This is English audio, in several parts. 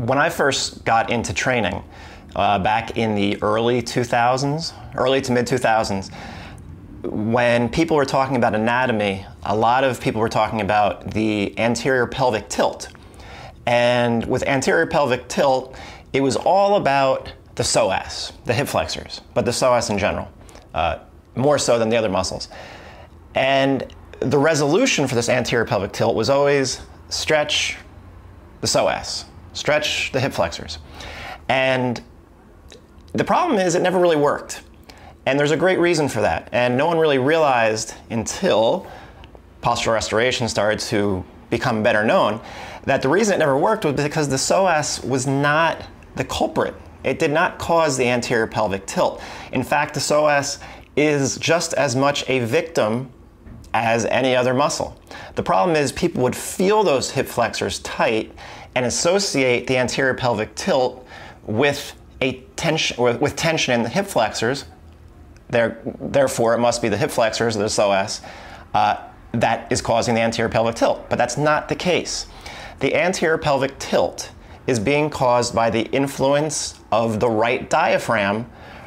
When I first got into training back in the early to mid 2000s, when people were talking about anatomy, a lot of people were talking about the anterior pelvic tilt. And with anterior pelvic tilt, it was all about the psoas, the hip flexors, but the psoas in general, more so than the other muscles. And the resolution for this anterior pelvic tilt was always stretch the psoas, stretch the hip flexors. And the problem is it never really worked. And there's a great reason for that. And no one really realized until postural restoration started to become better known that the reason it never worked was because the psoas was not the culprit. It did not cause the anterior pelvic tilt. In fact, the psoas is just as much a victim as any other muscle. The problem is people would feel those hip flexors tight and associate the anterior pelvic tilt with tension in the hip flexors. Therefore, it must be the hip flexors, the psoas, that is causing the anterior pelvic tilt. But that's not the case. The anterior pelvic tilt is being caused by the influence of the right diaphragm,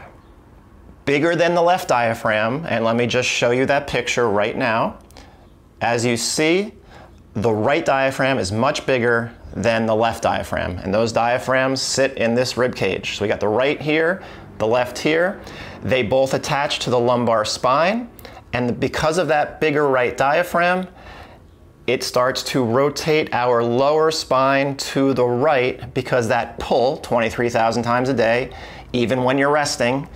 bigger than the left diaphragm. And let me just show you that picture right now. As you see, the right diaphragm is much bigger than the left diaphragm. And those diaphragms sit in this rib cage. So we got the right here, the left here. They both attach to the lumbar spine. And because of that bigger right diaphragm, it starts to rotate our lower spine to the right because that pull, 23,000 times a day, even when you're resting,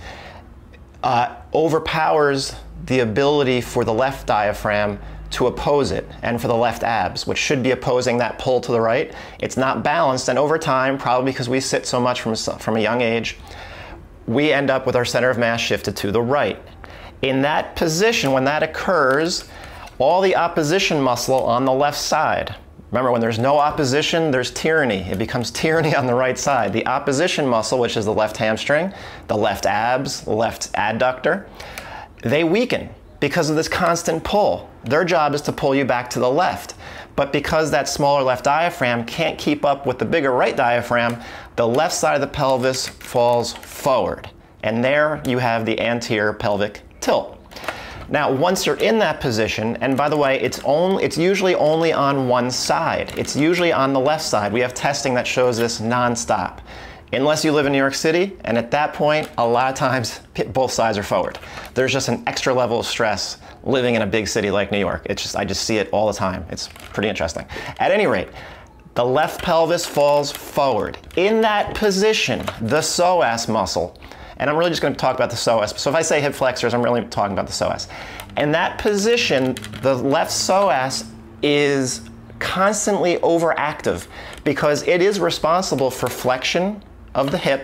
overpowers the ability for the left diaphragm to oppose it, and for the left abs, which should be opposing that pull to the right. It's not balanced, and over time, probably because we sit so much from a young age, we end up with our center of mass shifted to the right. In that position, when that occurs, all the opposition muscle on the left side, remember when there's no opposition, there's tyranny. It becomes tyranny on the right side. The opposition muscle, which is the left hamstring, the left abs, the left adductor, they weaken because of this constant pull. Their job is to pull you back to the left. But because that smaller left diaphragm can't keep up with the bigger right diaphragm, the left side of the pelvis falls forward. And there you have the anterior pelvic tilt. Now, once you're in that position, and by the way, it's usually only on one side. It's usually on the left side. We have testing that shows this nonstop. Unless you live in New York City, and at that point, a lot of times, both sides are forward. There's just an extra level of stress living in a big city like New York. I just see it all the time. It's pretty interesting. At any rate, the left pelvis falls forward. In that position, the psoas muscle, and I'm really just going to talk about the psoas. So if I say hip flexors, I'm really talking about the psoas. In that position, the left psoas is constantly overactive because it is responsible for flexion of the hip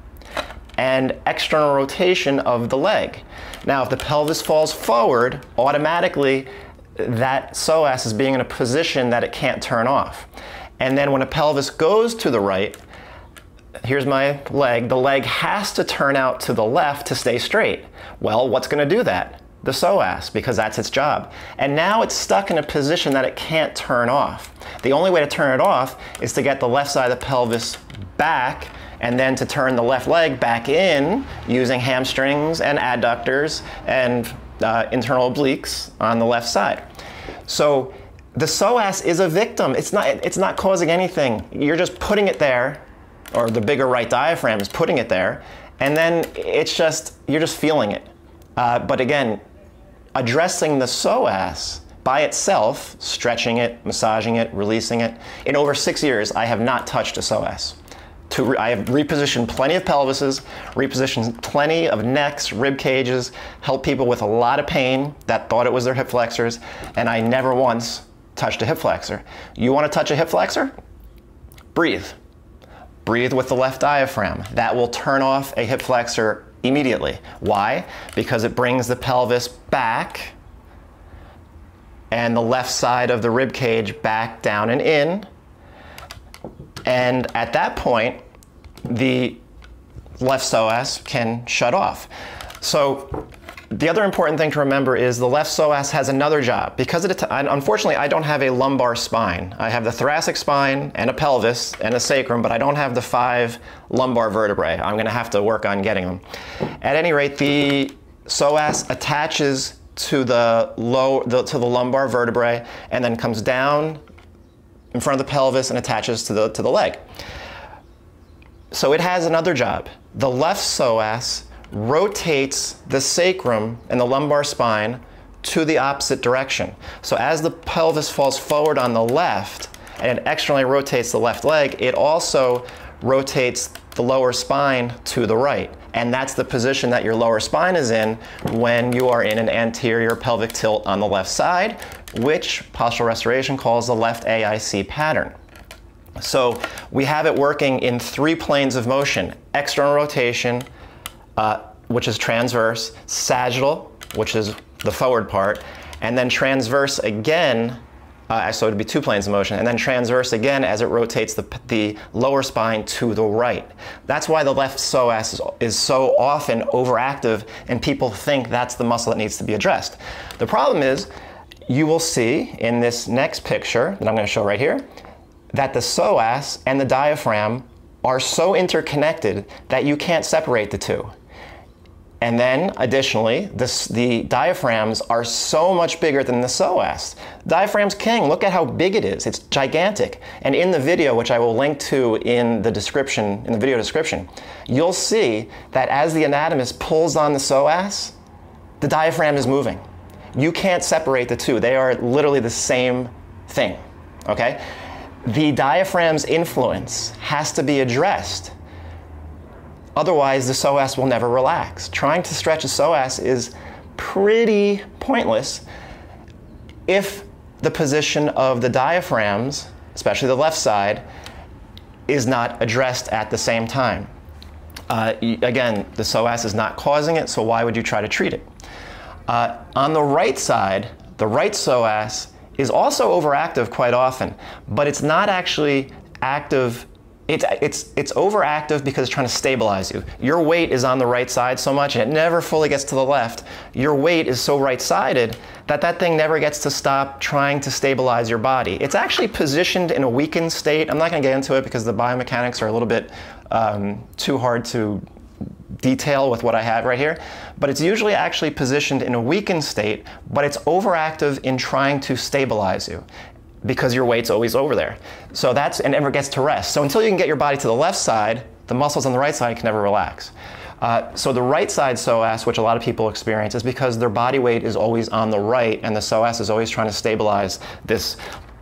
and external rotation of the leg. Now, if the pelvis falls forward, automatically that psoas is being in a position that it can't turn off. And then when a pelvis goes to the right, here's my leg, the leg has to turn out to the left to stay straight. Well, what's going to do that? The psoas, because that's its job. And now it's stuck in a position that it can't turn off. The only way to turn it off is to get the left side of the pelvis back and then to turn the left leg back in using hamstrings and adductors and internal obliques on the left side. So the psoas is a victim. It's not causing anything. You're just putting it there, or the bigger right diaphragm is putting it there, and then you're just feeling it. But again, addressing the psoas by itself, stretching it, massaging it, releasing it. In over 6 years, I have not touched a psoas. I have repositioned plenty of pelvises, repositioned plenty of necks, rib cages, helped people with a lot of pain that thought it was their hip flexors, and I never once touched a hip flexor. You want to touch a hip flexor? Breathe. Breathe with the left diaphragm. That will turn off a hip flexor immediately. Why? Because it brings the pelvis back and the left side of the rib cage back down and in. And at that point, the left psoas can shut off. So The other important thing to remember is the left psoas has another job. Because unfortunately, I don't have a lumbar spine. I have the thoracic spine and a pelvis and a sacrum, but I don't have the 5 lumbar vertebrae. I'm going to have to work on getting them. At any rate, the psoas attaches to the lumbar vertebrae and then comes down in front of the pelvis and attaches to the leg. So it has another job. The left psoas rotates the sacrum and the lumbar spine to the opposite direction. So as the pelvis falls forward on the left and it externally rotates the left leg, it also rotates the lower spine to the right. And that's the position that your lower spine is in when you are in an anterior pelvic tilt on the left side, which Postural Restoration calls the left AIC pattern. So we have it working in 3 planes of motion: external rotation, which is transverse, sagittal, which is the forward part, and then transverse again, so it would be 2 planes of motion, and then transverse again as it rotates the lower spine to the right. That's why the left psoas is so often overactive, and people think that's the muscle that needs to be addressed. The problem is, you will see in this next picture that I'm going to show right here, that the psoas and the diaphragm are so interconnected that you can't separate the two. And then, additionally, the diaphragms are so much bigger than the psoas. Diaphragm's king. Look at how big it is. It's gigantic. And in the video, which I will link to in the description, in the video description, you'll see that as the anatomist pulls on the psoas, the diaphragm is moving. You can't separate the two. They are literally the same thing, okay? The diaphragm's influence has to be addressed. Otherwise, the psoas will never relax. Trying to stretch a psoas is pretty pointless if the position of the diaphragms, especially the left side, is not addressed at the same time. Again, the psoas is not causing it, so why would you try to treat it? On the right side, the right psoas is also overactive quite often, but it's not actually active. It's overactive because it's trying to stabilize you. Your weight is on the right side so much, and it never fully gets to the left. Your weight is so right-sided that that thing never gets to stop trying to stabilize your body. It's actually positioned in a weakened state. I'm not going to get into it because the biomechanics are a little bit too hard to detail with what I have right here, but it's usually actually positioned in a weakened state, but it's overactive in trying to stabilize you, because your weight's always over there. So that's, and never gets to rest. So until you can get your body to the left side, the muscles on the right side can never relax. So the right side psoas, which a lot of people experience, is because their body weight is always on the right, and the psoas is always trying to stabilize this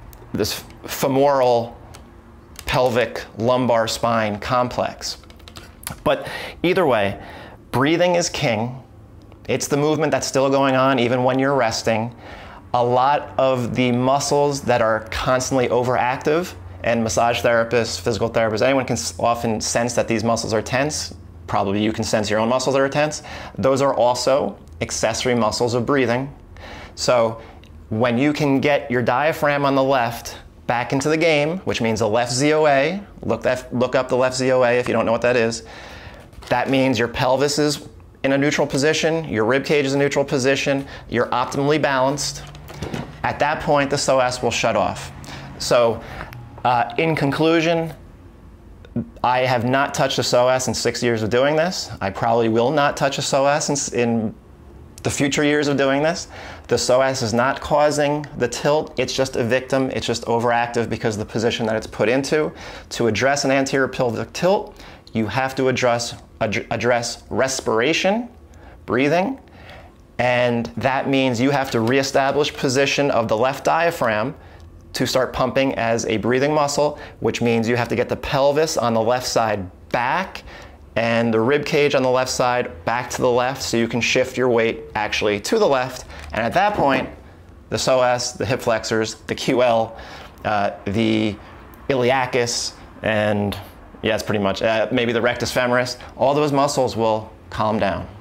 femoral pelvic lumbar spine complex. But either way, breathing is king. It's the movement that's still going on even when you're resting. A lot of the muscles that are constantly overactive, and massage therapists, physical therapists, anyone can often sense that these muscles are tense. Probably you can sense your own muscles that are tense. Those are also accessory muscles of breathing. So when you can get your diaphragm on the left back into the game, which means the left ZOA, look up the left ZOA if you don't know what that is. That means your pelvis is in a neutral position, your rib cage is in a neutral position, you're optimally balanced. At that point, the psoas will shut off. So in conclusion, I have not touched a psoas in 6 years of doing this. I probably will not touch a psoas in the future years of doing this. The psoas is not causing the tilt, it's just a victim, it's just overactive because of the position that it's put into. To address an anterior pelvic tilt, you have to address respiration, breathing, and that means you have to reestablish position of the left diaphragm to start pumping as a breathing muscle, which means you have to get the pelvis on the left side back and the rib cage on the left side back to the left so you can shift your weight actually to the left. And at that point, the psoas, the hip flexors, the QL, the iliacus, and yeah, it's pretty much, maybe the rectus femoris, all those muscles will calm down.